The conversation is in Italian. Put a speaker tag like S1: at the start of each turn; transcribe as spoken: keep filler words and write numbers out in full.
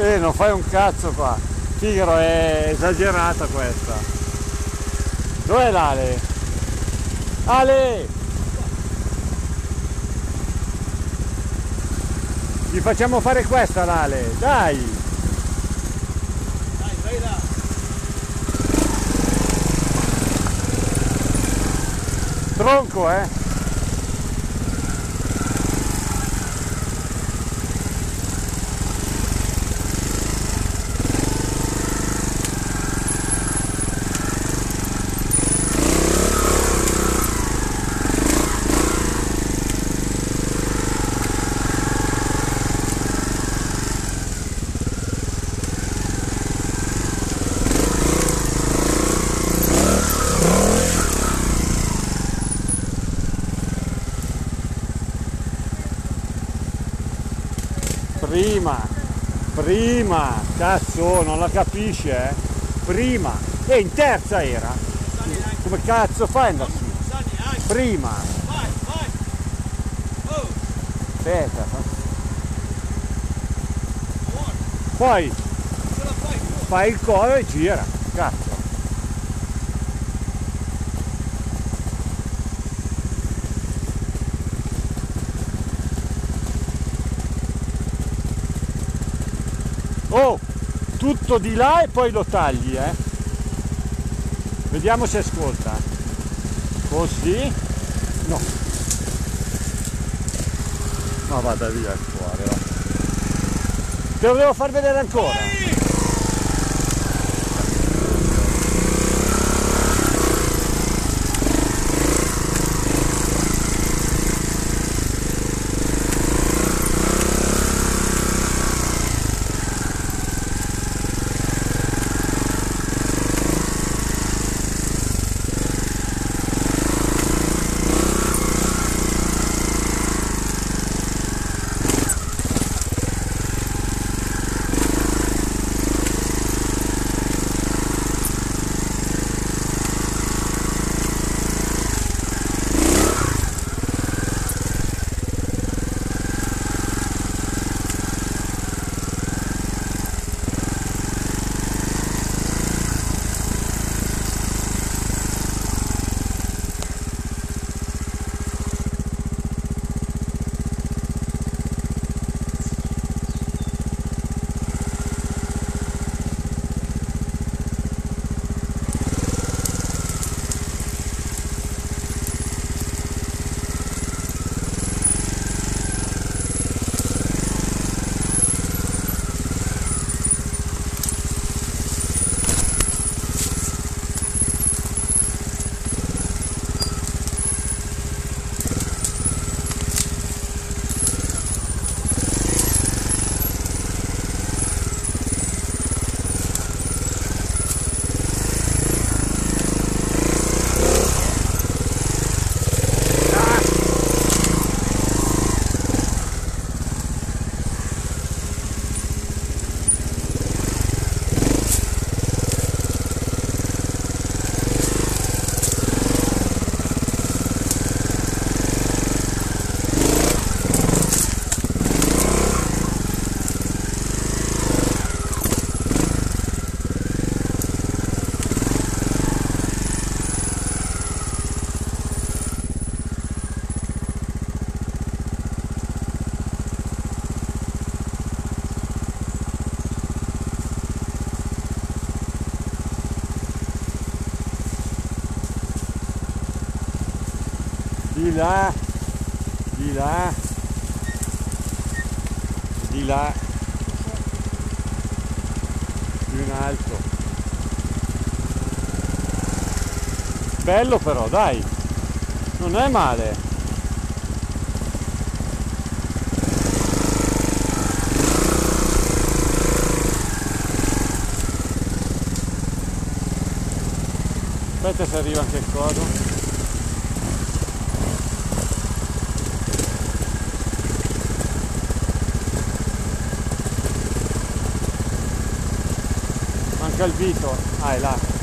S1: Eh, non fai un cazzo qua. Figaro, è esagerata questa. Dov'è l'Ale? Ale! Gli facciamo fare questa l'Ale, dai!
S2: Dai, vai là!
S1: Tronco, eh! Prima, prima, cazzo, non la capisce, eh? Prima, e in terza era. Come cazzo fai ad andare su? Prima.
S2: Vai, vai! Oh!
S1: Aspetta. Poi
S2: Ce la fai tu!
S1: fai il collo e gira, cazzo. Oh, tutto di là e poi lo tagli, eh. Vediamo se ascolta. Così. No. No, vada via il cuore, va. Te lo devo far vedere ancora.
S2: Vai!
S1: Di là, di là, di là, più in alto. Bello però, dai, non è male. Aspetta se arriva anche il codo. Manca il vito, ah è là.